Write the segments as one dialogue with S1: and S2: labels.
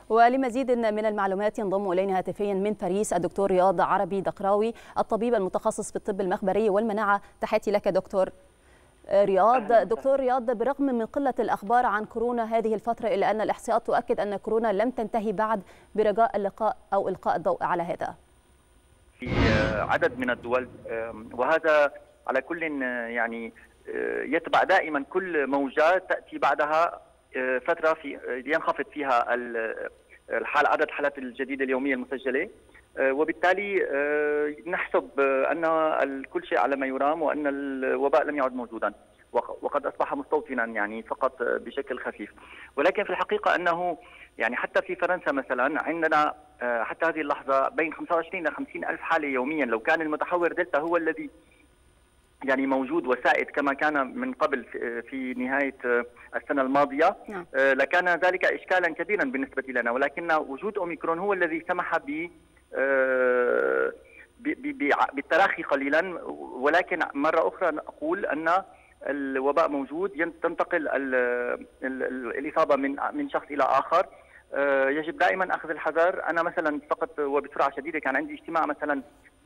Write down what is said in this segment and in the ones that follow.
S1: ولمزيد من المعلومات ينضم إلينا هاتفيا من باريس الدكتور رياض عربي دقراوي الطبيب المتخصص في الطب المخبري والمناعة. تحياتي لك دكتور رياض. دكتور رياض، برغم من قلة الأخبار عن كورونا هذه الفترة إلا أن الإحصاءات تؤكد أن كورونا لم تنتهي بعد، برجاء اللقاء أو إلقاء الضوء على هذا.
S2: في عدد من الدول، وهذا على كل يعني يتبع دائما كل موجات تأتي بعدها فترة في ينخفض فيها عدد الحالات الجديدة اليومية المسجلة، وبالتالي نحسب أن كل شيء على ما يرام وأن الوباء لم يعد موجودا وقد أصبح مستوطنا يعني فقط بشكل خفيف. ولكن في الحقيقة أنه يعني حتى في فرنسا مثلا عندنا حتى هذه اللحظة بين 25 إلى 50 ألف حالة يوميا. لو كان المتحور دلتا هو الذي يعني موجود وسائد كما كان من قبل في نهاية السنة الماضية لكان ذلك إشكالا كبيرا بالنسبة لنا، ولكن وجود أوميكرون هو الذي سمح بالتراخي قليلا. ولكن مرة أخرى أقول أن الوباء موجود، تنتقل الإصابة من شخص إلى آخر. يجب دائما أخذ الحذر. أنا مثلا فقط وبسرعة شديدة كان عندي اجتماع مثلا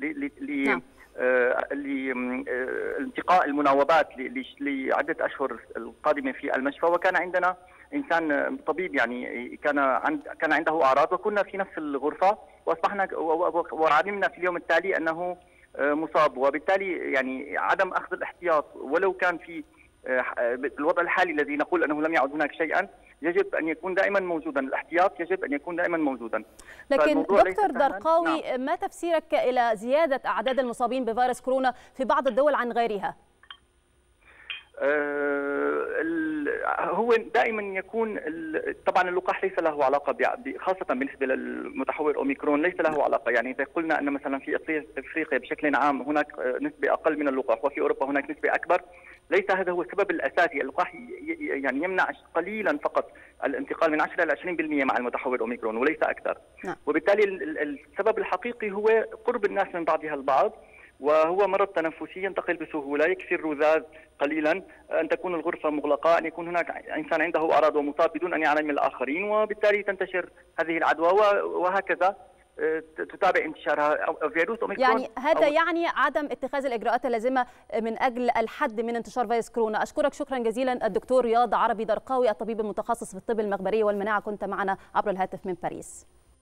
S2: لانتقاء المناوبات لعدة أشهر القادمة في المشفى، وكان عندنا إنسان طبيب يعني كان عنده أعراض وكنا في نفس الغرفة، وأصبحنا وعلمنا في اليوم التالي أنه مصاب. وبالتالي يعني عدم أخذ الاحتياط ولو كان في الوضع الحالي الذي نقول أنه لم يعد هناك شيئا، يجب أن يكون دائما موجودا. الاحتياط يجب أن يكون دائما موجودا.
S1: لكن دكتور دقراوي، ما تفسيرك إلى زيادة أعداد المصابين بفيروس كورونا في بعض الدول عن غيرها؟
S2: هو دائما يكون طبعا اللقاح ليس له علاقه خاصه بالنسبه للمتحور اوميكرون، ليس له علاقه. يعني اذا قلنا ان مثلا في افريقيا بشكل عام هناك نسبه اقل من اللقاح وفي اوروبا هناك نسبه اكبر، ليس هذا هو السبب الاساسي. اللقاح يعني يمنع قليلا فقط الانتقال من 10 الى 20% مع المتحور اوميكرون وليس اكثر. وبالتالي السبب الحقيقي هو قرب الناس من بعضها البعض، وهو مرض تنفسي ينتقل بسهوله، يكفي الرذاذ قليلا، ان تكون الغرفه مغلقه، ان يكون هناك انسان عنده اعراض ومصاب بدون ان يعلم الاخرين، وبالتالي تنتشر هذه العدوى وهكذا تتابع انتشارها فيروس اوميكرون.
S1: يعني هذا يعني عدم اتخاذ الاجراءات اللازمه من اجل الحد من انتشار فيروس كورونا. اشكرك شكرا جزيلا الدكتور رياض عربي دقراوي الطبيب المتخصص في الطب المخبري والمناعه، كنت معنا عبر الهاتف من باريس.